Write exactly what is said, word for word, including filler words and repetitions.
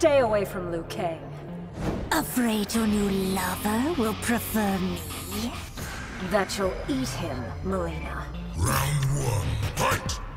stay away from Liu Kang. Afraid your new lover will prefer me? That you'll eat him, Melina. Round one, fight!